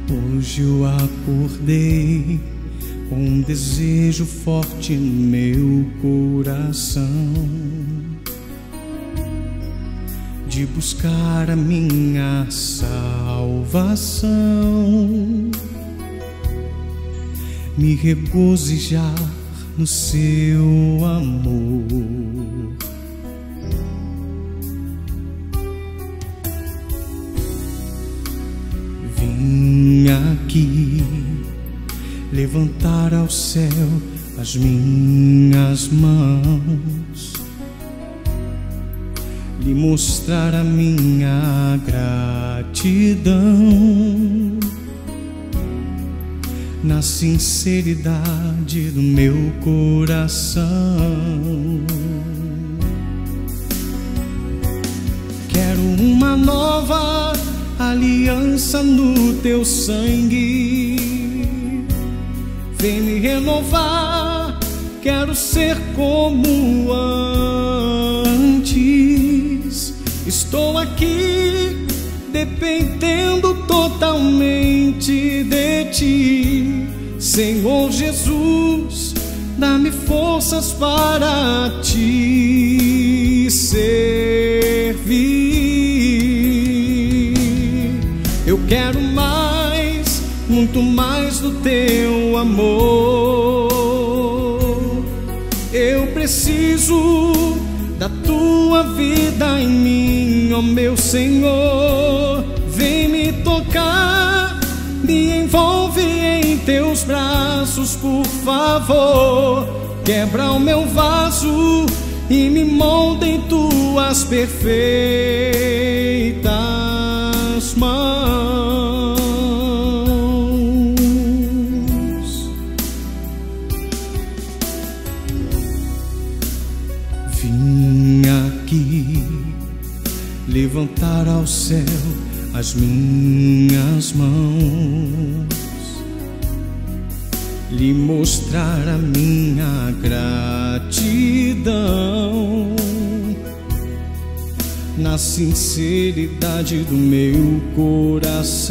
Hoje eu acordei com um desejo forte no meu coração de buscar a minha salvação, me regozijar no seu amor. Vim aqui levantar ao céu as minhas mãos, lhe mostrar a minha gratidão na sinceridade do meu coração. Quero uma nova aliança no teu sangue, vem me renovar, quero ser como antes. Estou aqui dependendo totalmente de ti, Senhor Jesus, dá-me forças para te servir. Eu quero mais, muito mais do teu amor. Eu preciso da tua vida em mim, ó meu Senhor. Vem me tocar, me envolve em teus braços, por favor. Quebra o meu vaso e me molda em tuas perfeitas mãos. Vim aqui levantar ao céu as minhas mãos, lhe mostrar a minha gratidão na sinceridade do meu coração.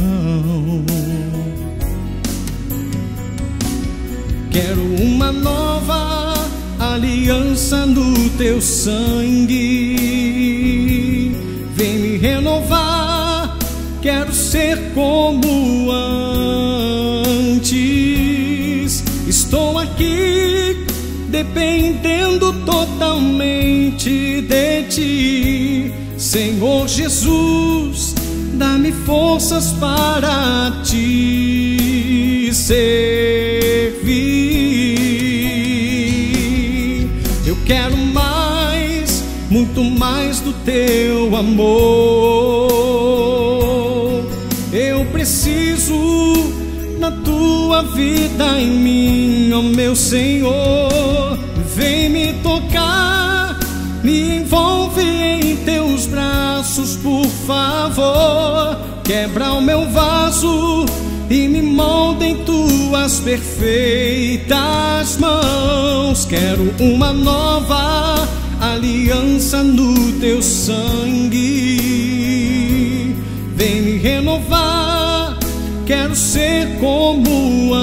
Quero uma nova aliança no teu sangue, vem me renovar, quero ser como antes. Estou aqui dependendo totalmente de ti, Senhor Jesus, dá-me forças para te servir. Eu quero mais, muito mais do teu amor. Eu preciso da tua vida em mim, ó meu Senhor. Vem me tocar, me envolve em teus braços, por favor. Quebra o meu vaso e me molda em tuas perfeitas mãos. Quero uma nova aliança no teu sangue, vem me renovar, quero ser como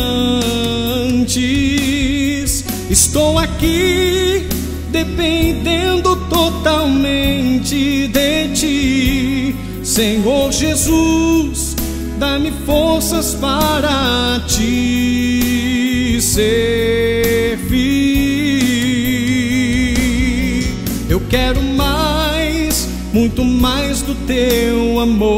antes. Estou aqui dependendo totalmente de ti, Senhor Jesus, dá-me forças para te servir. Eu quero mais, muito mais do teu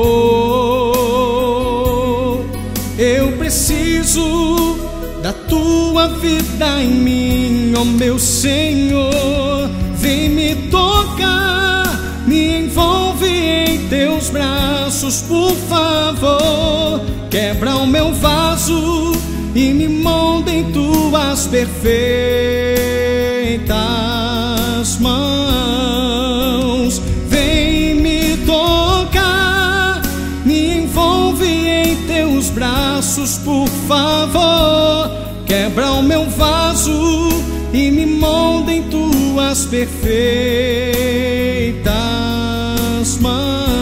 amor. Eu preciso da tua vida em mim, ó meu Senhor. Vem me tocar, me envolve em teus braços, por favor. Quebra o meu vaso e me molda em tuas perfeitas mãos. Vem me tocar, me envolve em teus braços, por favor. Quebra o meu vaso e me molda em tuas perfeitas mãos.